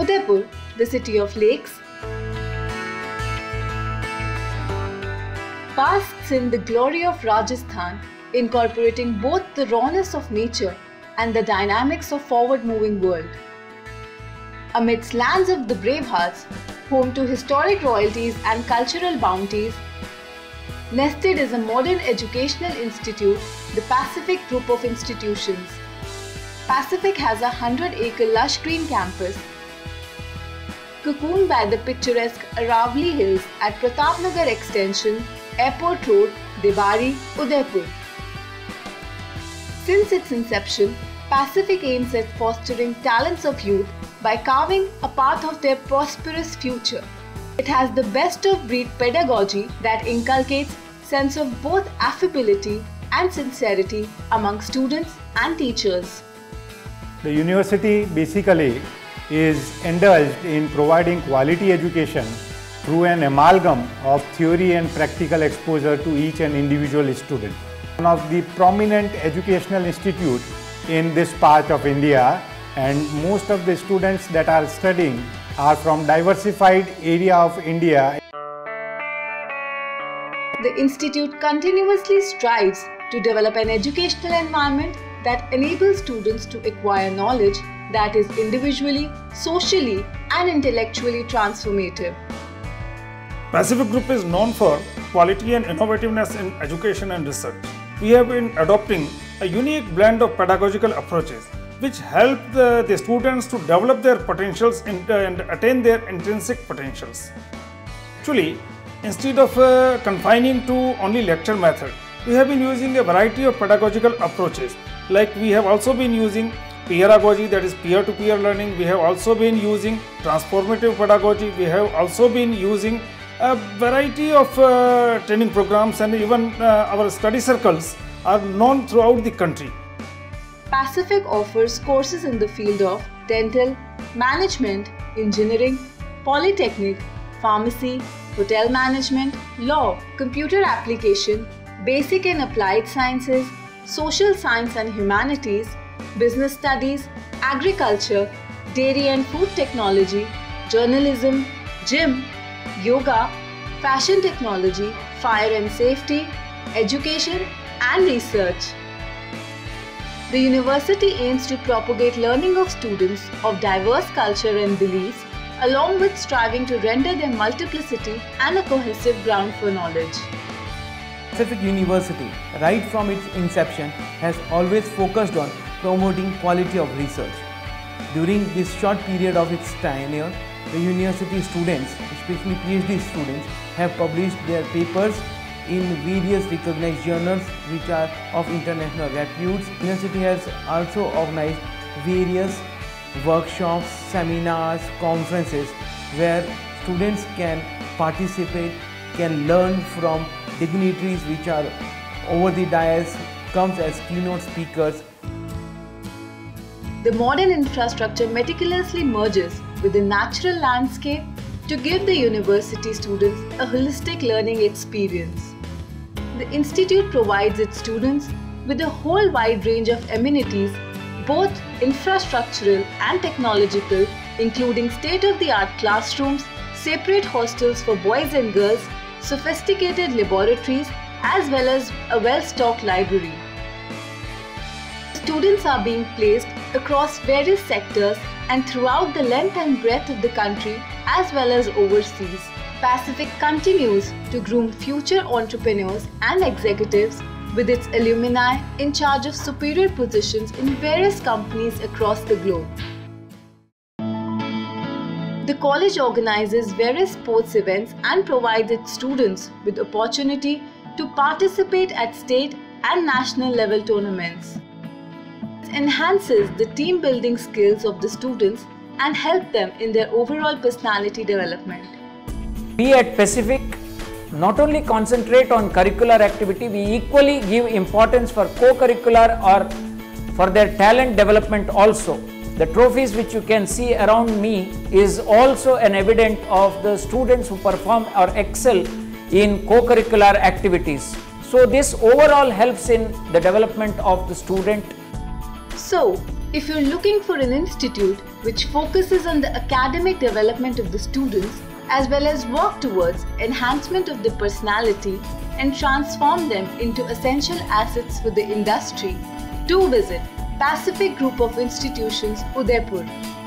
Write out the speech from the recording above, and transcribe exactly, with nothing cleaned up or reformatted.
Udaipur, the city of lakes, basks in the glory of Rajasthan, incorporating both the rawness of nature and the dynamics of forward-moving world. Amidst lands of the brave hearts, home to historic royalties and cultural bounties, nested is a modern educational institute, the Pacific Group of Institutions. Pacific has a hundred-acre lush green campus, cocooned by the picturesque Aravali Hills at Pratapnagar Extension, Airport Road, Debari, Udaipur. Since its inception, Pacific aims at fostering talents of youth by carving a path of their prosperous future. It has the best-of-breed pedagogy that inculcates sense of both affability and sincerity among students and teachers. The university basically is indulged in providing quality education through an amalgam of theory and practical exposure to each and individual student. One of the prominent educational institutes in this part of India, and most of the students that are studying are from diversified area of India. The institute continuously strives to develop an educational environment that enables students to acquire knowledge that is individually, socially, and intellectually transformative. Pacific Group is known for quality and innovativeness in education and research. We have been adopting a unique blend of pedagogical approaches which help the, the students to develop their potentials and, uh, and attain their intrinsic potentials. Actually, instead of uh, confining to only lecture method, we have been using a variety of pedagogical approaches. Like we have also been using pedagogy, that is peer-to-peer learning. We have also been using transformative pedagogy. We have also been using a variety of uh, training programs, and even uh, our study circles are known throughout the country. Pacific offers courses in the field of dental, management, engineering, polytechnic, pharmacy, hotel management, law, computer application, basic and applied sciences, social science and humanities, business studies, agriculture, dairy and food technology, journalism, gym, yoga, fashion technology, fire and safety, education and research. The university aims to propagate learning of students of diverse culture and beliefs, along with striving to render their multiplicity and a cohesive ground for knowledge. Pacific University, right from its inception, has always focused on promoting quality of research. During this short period of its tenure, the university students, especially PhD students, have published their papers in various recognized journals which are of international repute. The university has also organized various workshops, seminars, conferences where students can participate, can learn from dignitaries which are over the dais, comes as keynote speakers. The modern infrastructure meticulously merges with the natural landscape to give the university students a holistic learning experience. The institute provides its students with a whole wide range of amenities, both infrastructural and technological, including state-of-the-art classrooms, separate hostels for boys and girls, sophisticated laboratories, as well as a well-stocked library. Students are being placed across various sectors and throughout the length and breadth of the country as well as overseas. Pacific continues to groom future entrepreneurs and executives with its alumni in charge of superior positions in various companies across the globe. The college organizes various sports events and provides its students with opportunity to participate at state and national level tournaments. It enhances the team building skills of the students and help them in their overall personality development. We at Pacific not only concentrate on curricular activity, we equally give importance for co-curricular or for their talent development also. The trophies which you can see around me is also an evidence of the students who perform or excel in co-curricular activities. So this overall helps in the development of the student. So, If you're looking for an institute which focuses on the academic development of the students as well as work towards enhancement of their personality and transform them into essential assets for the industry, do visit Pacific Group of Institutions, Udaipur.